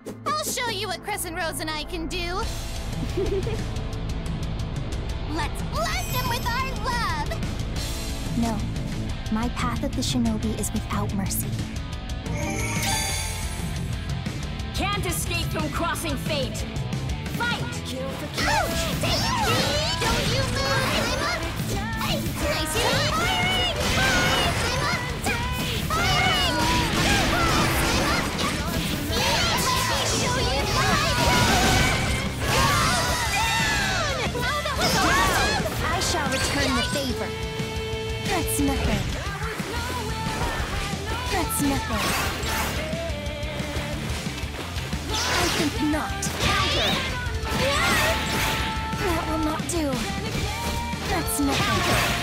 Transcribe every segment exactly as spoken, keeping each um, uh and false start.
I'll show you what Crescent Rose and I can do. Let's blast him with our love! No. My path of the shinobi is without mercy. Can't escape from crossing fate. Fight! Ouch! Take it! Don't you move, Emma! Hey, nice shot! Firing! Emma! Firing! Let me show you my power! Go down! Oh, that was awesome! I shall return the favor. That's nothing. That's nothing. I think not. Counter! That will not do. That's nothing.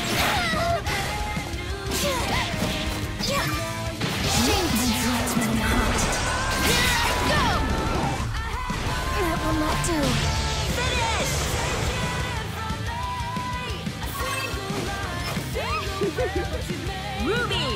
Shameful swordsman hot. Go! That will not do. Finish! Ruby!